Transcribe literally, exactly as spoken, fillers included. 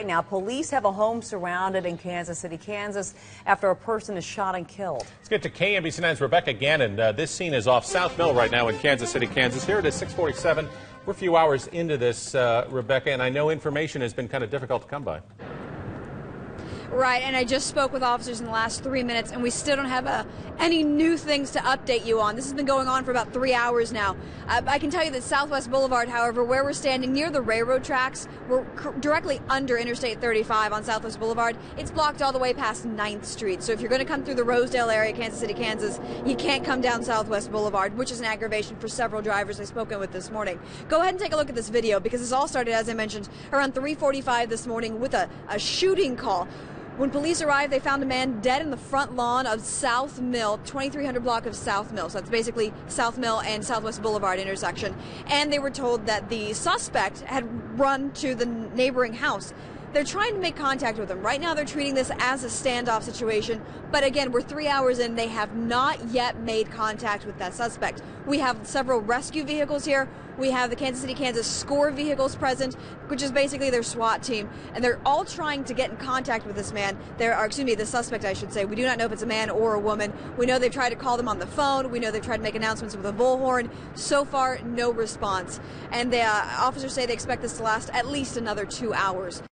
Right now, police have a home surrounded in Kansas City, Kansas, after a person is shot and killed. Let's get to K M B C nine's Rebecca Gannon. Uh, this scene is off South Mill right now in Kansas City, Kansas. Here it is, six forty-seven. We're a few hours into this, uh, Rebecca, and I know information has been kind of difficult to come by. Right, and I just spoke with officers in the last three minutes, and we still don't have uh, any new things to update you on. This has been going on for about three hours now. Uh, I can tell you that Southwest Boulevard, however, where we're standing near the railroad tracks, we're directly under Interstate thirty-five on Southwest Boulevard. It's blocked all the way past ninth Street. So if you're going to come through the Rosedale area, Kansas City, Kansas, you can't come down Southwest Boulevard, which is an aggravation for several drivers I've spoken with this morning. Go ahead and take a look at this video, because this all started, as I mentioned, around three forty-five this morning with a, a shooting call. When police arrived, they found a man dead in the front lawn of South Mill, twenty-three hundred block of South Mill. So that's basically South Mill and Southwest Boulevard intersection. And they were told that the suspect had run to the neighboring house. They're trying to make contact with him. Right now, they're treating this as a standoff situation. But again, we're three hours in. They have not yet made contact with that suspect. We have several rescue vehicles here. We have the Kansas City, Kansas SCORE vehicles present, which is basically their SWAT team. And they're all trying to get in contact with this man. There are, excuse me, the suspect, I should say. We do not know if it's a man or a woman. We know they've tried to call them on the phone. We know they've tried to make announcements with a bullhorn. So far, no response. And the uh, officers say they expect this to last at least another two hours.